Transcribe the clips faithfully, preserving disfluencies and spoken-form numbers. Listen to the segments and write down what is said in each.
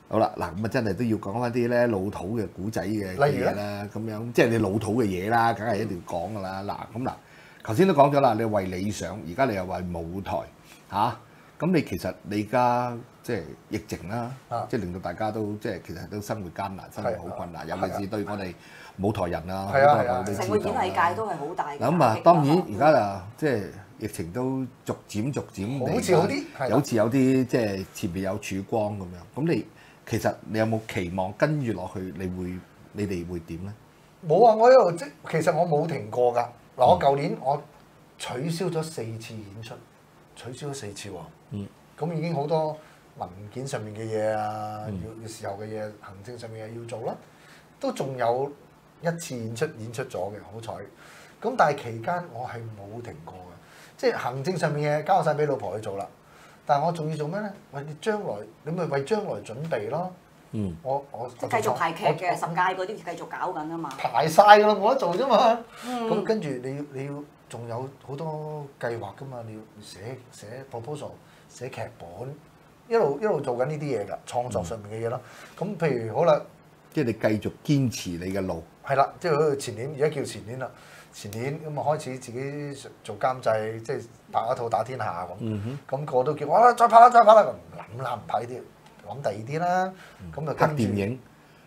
好啦，嗱咁啊，真係都要講翻啲咧老土嘅古仔嘅嘢啦，咁樣即係你老土嘅嘢啦，梗係一定要講噶啦。嗱咁嗱，頭先都講咗啦，你為理想，而家你又為舞台嚇，咁、啊、你其實你而家即係疫情啦，啊、即係令到大家都即係其實都生活艱難，生活好困難，尤其是對我哋舞台人啊，好多人都知道啦。 成個演藝界都係好大嘅。 咁啊，當然而家啊，即係疫情都逐漸逐漸好似好啲， 好似有啲即係前面有曙光咁樣。咁你其實你有冇期望跟住落去，你會你哋會點咧？ 冇啊！我一路即其實我冇停過㗎。嗱，我舊年我取消咗四次演出，取消咗四次喎。嗯。咁已經好多文件上面嘅嘢啊，要要時候嘅嘢，行政上面嘅嘢要做啦，都仲有一次演出演出咗嘅，好彩。咁但係期間我係冇停過嘅，即係行政上面嘅嘢交晒俾老婆去做啦。但係我仲要做咩咧？為你將來，你咪為將來準備咯。嗯。我我即係繼續排劇嘅，十屆嗰啲繼續搞緊啊嘛。 排晒㗎啦，冇得做啫嘛。 嗯。 咁跟住你要你要仲有好多計劃㗎嘛？你要寫寫 proposal、寫劇本，一路一路做緊呢啲嘢㗎，創作上面嘅嘢咯。咁、嗯、譬如好啦， 即係你繼續堅持你嘅路。 係啦，即係好似前年，而家叫前年啦。前年咁啊開始自己做監製，即係拍一套打天下咁。嗯咁個都叫我啦，再拍啦，再拍啦。唔諗啦，唔拍呢啲，諗第二啲啦。咁就拍電影。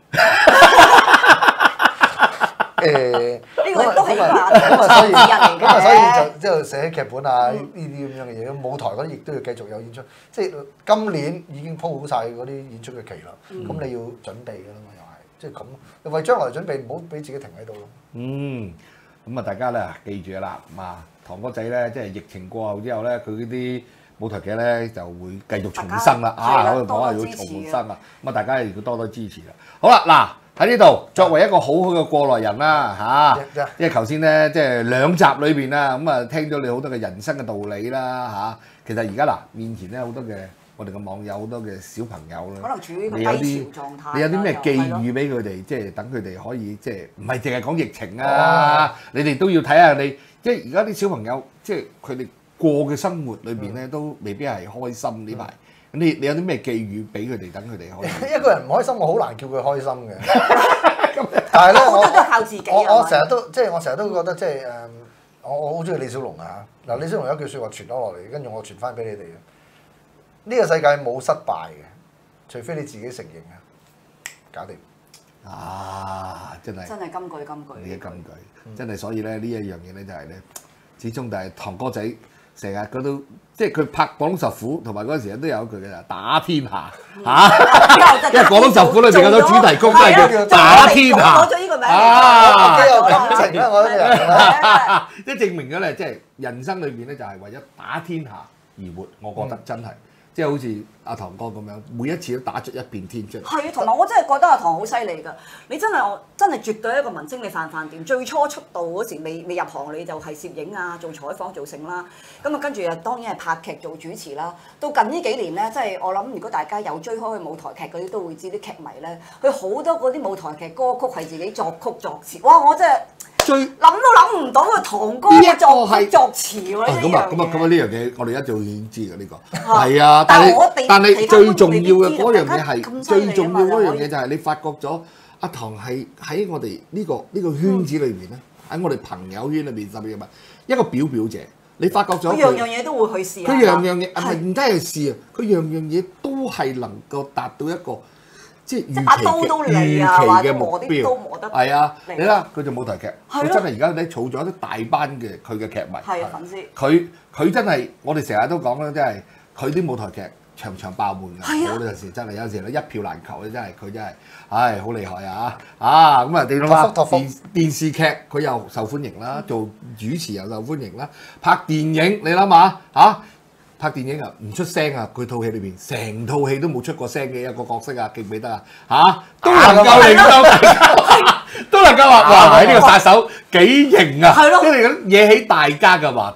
誒， 呢個都係咁啊，咁啊，所以咁啊，所以就之後寫劇本啊，呢啲咁樣嘅嘢。舞台嗰啲亦都要繼續有演出。即係今年已經鋪好晒嗰啲演出嘅期啦。咁你要準備㗎啦嘛，又係即係咁，為將來準備，唔好俾自己停喺度咯。 嗯。咁啊，大家咧記住啦，啊，堂哥仔咧，即係疫情過後之後咧，佢嗰啲舞台劇咧就會繼續重生啦，啊，我哋講話要重生啊，咁啊，大家要多多支持啦。好啦，嗱喺呢度，作為一個好好嘅過來人啦，嚇，因為頭先咧即係兩集裏邊啦，咁啊聽咗你好多嘅人生嘅道理啦，嚇，其實而家嗱面前咧好多嘅。我哋嘅網友好多嘅小朋友啦， 可能處於低潮狀態。 你有啲咩寄語俾佢哋，即係等佢哋可以即係唔係淨係講疫情啊？你哋都要睇下你，即係而家啲小朋友，即係佢哋過嘅生活裏邊咧，都未必係開心呢排。咁你你有啲咩寄語俾佢哋，等佢哋可以？ 一個人唔開心，我好難叫佢開心嘅。但係咧，我都靠自己。 我我成日都即係我成日都覺得即係誒，我我好中意李小龍啊！嗱，李小龍有一句説話傳咗落嚟，跟住我傳翻俾你哋嘅。呢個世界冇失敗嘅，除非你自己承認啊！搞掂啊！真係真係金句金句， 呢啲金句、嗯、真係，所以咧呢一樣嘢咧就係咧，始終就係堂哥仔成日佢都即係佢拍《廣東十虎》同埋嗰陣時都有一句嘅打天下嚇，因為《廣東十虎》裏邊嗰首主題曲都係叫打天下， 攞咗呢個名啊，幾有感情啦！我呢樣，即係證明咗咧，即係人生裏邊咧就係為咗打天下而活，我覺得真係。嗯即係好似阿堂哥咁樣，每一次都打出一片天出嚟。 係啊，同埋我真係覺得阿堂好犀利㗎。你真係我真係絕對一個文青，你飯飯店。最初出道嗰時未未入行，你就係攝影啊，做採訪做成啦。咁啊，跟住啊，當然係拍劇做主持啦。到近呢幾年咧，即係我諗，如果大家有追開佢舞台劇嗰啲，都會知啲劇迷咧，佢好多嗰啲舞台劇歌曲係自己作曲作詞。哇！我真係〜最諗都諗唔到啊！堂哥嘅作曲作詞喎，呢樣嘢。咁啊咁啊咁啊！呢樣嘢我哋一早已經知嘅呢個。係啊，但係但係最重要嘅嗰樣嘢係最重要嗰樣嘢就係你發覺咗阿堂係喺我哋呢個呢個圈子裏邊咧，喺我哋朋友圈裏邊甚至係一個表表姐。你發覺咗佢樣樣嘢都會去試。 佢樣樣嘢係唔單係試啊！佢樣樣嘢都係能夠達到一個。即係預期嘅預期嘅目標，係啊！你睇佢做舞台劇，佢真係而家咧儲咗一大班嘅佢嘅劇迷， 係粉絲。 佢佢真係我哋成日都講啦，真係佢啲舞台劇場場爆滿㗎，有陣時真係有陣時咧一票難求咧，真係佢真係，唉好厲害啊！啊咁啊，你諗下電電視劇佢又受歡迎啦，做主持又受歡迎啦，拍電影你諗下嚇。拍電影啊，唔出聲啊！佢套戲裏邊成套戲都冇出過聲嘅一個角色啊，記唔記得啊？嚇，都能夠令到大家都能夠話哇！呢個殺手幾型啊！係咯，跟住咁惹起大家嘅話題。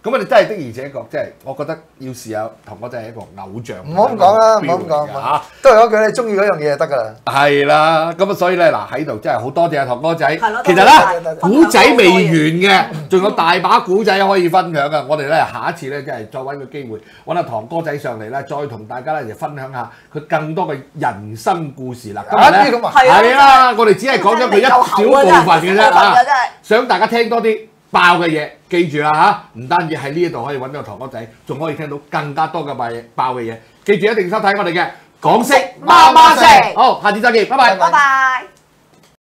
咁我哋真係的而且確，即係我覺得要試下堂哥真係一個偶像。 唔好咁講啦，唔好咁講嚇，都係嗰句，你中意嗰樣嘢就得㗎啦。 係啦，咁啊，所以咧嗱喺度真係好多謝阿堂哥仔。 係咯， 其實咧古仔未完嘅，仲有大把古仔可以分享啊！我哋咧下一次咧，即係再揾個機會揾阿堂哥仔上嚟咧，再同大家咧就分享下佢更多嘅人生故事啦。今日咧係啦，我哋只係講咗佢一小部分嘅啫嚇，想大家聽多啲爆嘅嘢，記住啦嚇，唔單止喺呢一度可以揾到堂哥仔，仲可以聽到更加多嘅爆嘢爆嘅嘢。記住一定收睇我哋嘅港式媽媽聲。好，下次再見，拜拜。 拜拜。